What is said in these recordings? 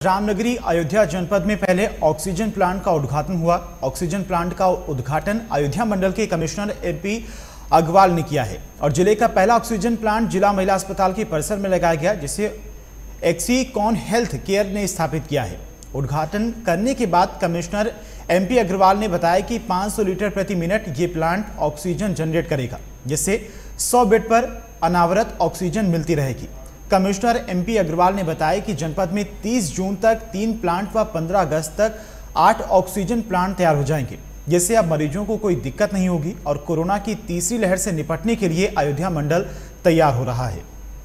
रामनगरी अयोध्या जनपद में पहले ऑक्सीजन प्लांट का उद्घाटन हुआ। ऑक्सीजन प्लांट का उद्घाटन अयोध्या मंडल के कमिश्नर एमपी अग्रवाल ने किया है और जिले का पहला ऑक्सीजन प्लांट जिला महिला अस्पताल के परिसर में लगाया गया, जिसे एक्सीकॉन हेल्थ केयर ने स्थापित किया है। उद्घाटन करने के बाद कमिश्नर एमपी अग्रवाल ने बताया कि 500 लीटर प्रति मिनट ये प्लांट ऑक्सीजन जनरेट करेगा, जिससे 100 बेड पर अनावरत ऑक्सीजन मिलती रहेगी। कमिश्नर एमपी अग्रवाल ने बताया कि जनपद में 30 जून तक 3 प्लांट व 15 अगस्त तक 8 ऑक्सीजन प्लांट तैयार हो जाएंगे, जिससे अब मरीजों को कोई दिक्कत नहीं होगी और कोरोना की तीसरी लहर से निपटने के लिए अयोध्या मंडल तैयार हो रहा है।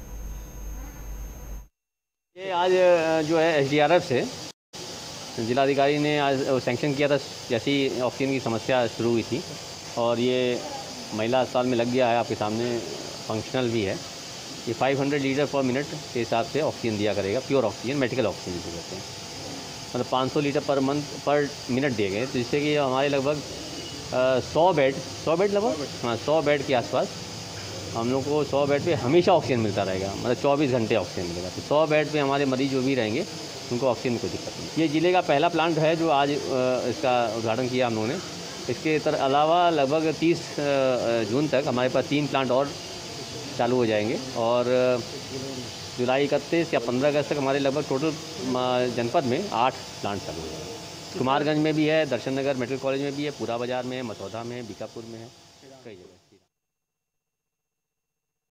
ये आज जो है एसडीआरएफ से जिलाधिकारी ने आज सैंक्शन किया था, जैसी ऑक्सीजन की समस्या शुरू हुई थी और ये महिला अस्पताल में लग गया है। आपके सामने फंक्शनल भी है। ये 500 लीटर पर मिनट के हिसाब से ऑक्सीजन दिया करेगा, प्योर ऑक्सीजन, मेडिकल ऑक्सीजन जिसे कहते हैं। मतलब 500 लीटर पर मिनट दिए गए, जिससे कि हमारे लगभग 100 बेड लगभग 100 बेड के आसपास हम लोग को 100 बेड पे हमेशा ऑक्सीजन मिलता रहेगा। मतलब 24 घंटे ऑक्सीजन मिलेगा। तो 100 बेड पे हमारे मरीज जो भी रहेंगे उनको ऑक्सीजन की कोई दिक्कत नहीं। ये जिले का पहला प्लांट है जो आज इसका उद्घाटन किया हम लोगों ने। इसके अलावा लगभग 30 जून तक हमारे पास 3 प्लांट और चालू हो जाएंगे और जुलाई 31 या 15 अगस्त तक हमारे लगभग टोटल जनपद में 8 प्लांट चालू हो जाएंगे। कुमारगंज में भी है, दर्शन नगर मेडिकल कॉलेज में भी है, पूरा बाजार में है, मसौदा में है, बीकापुर में है, कई जगह।